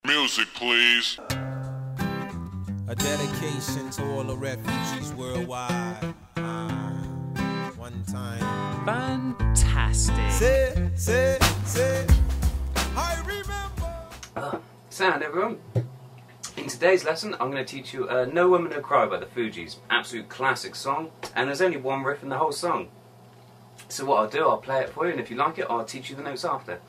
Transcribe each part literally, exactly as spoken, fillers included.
Music, please. A dedication to all the refugees worldwide. Uh, one time. Fantastic. Say, say, say, I remember. Uh, sound, everyone. In today's lesson, I'm going to teach you uh, No Woman No Cry by the Fugees. Absolute classic song, and there's only one riff in the whole song. So what I'll do, I'll play it for you, and if you like it, I'll teach you the notes after.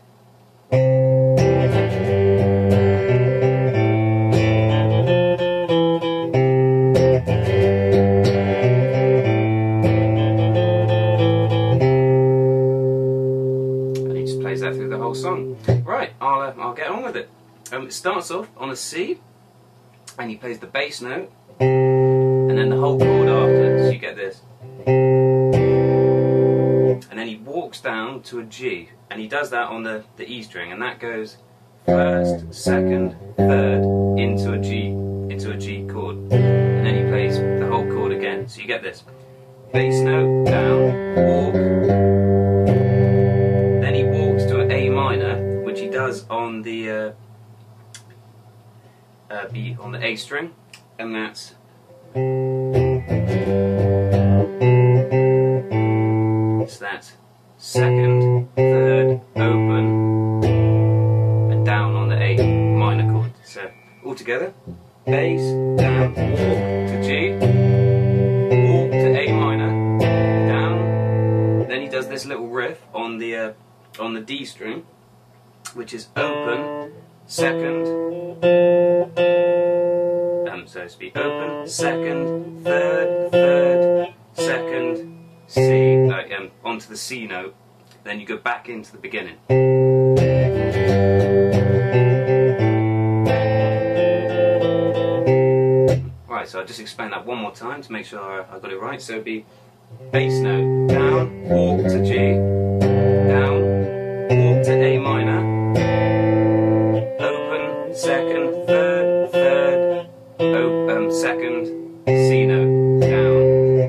And he just plays that through the whole song. Right, I'll, uh, I'll get on with it. Um, it starts off on a C, and he plays the bass note, and then the whole chord after, so you get this. And then he walks down to a G, and he does that on the, the E string, and that goes first, second, third, into a G, into a G chord. And then he plays the whole chord again, so you get this. Bass note, down, walk. Then he walks to an A minor, which he does on the uh, uh, B, on the A string, and that's so that's second, third, open, and down on the A minor chord. So all together, bass, down, walk to G, walk to A minor, down. Then he does this little riff on the uh, on the D string, which is open, second, um, so to speak, open, second, third, third, second, C, like, um, onto the C note, then you go back into the beginning. Right, so I'll just explain that one more time to make sure I got it right. So it'd be bass note, down, walk to G, down, walk to A minor, open, second, third, third, open, um, second, C note, down.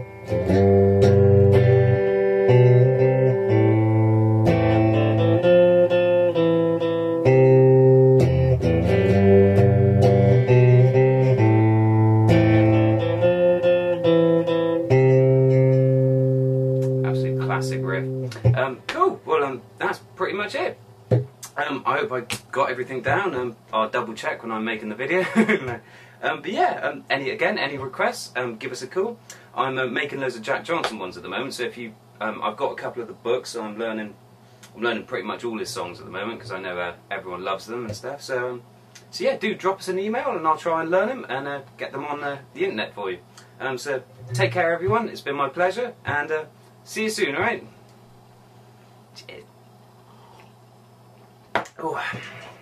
Classic riff. Um, cool. Well, um, that's pretty much it. Um, I hope I got everything down. Um, I'll double check when I'm making the video. um, but yeah, um, any again, any requests? Um, give us a call. I'm uh, making loads of Jack Johnson ones at the moment. So if you, um, I've got a couple of the books. So I'm learning. I'm learning pretty much all his songs at the moment because I know uh, everyone loves them and stuff. So, um, so yeah, do drop us an email and I'll try and learn them and uh, get them on uh, the internet for you. Um, so take care, everyone. It's been my pleasure and. Uh, See you soon, alright? Oh.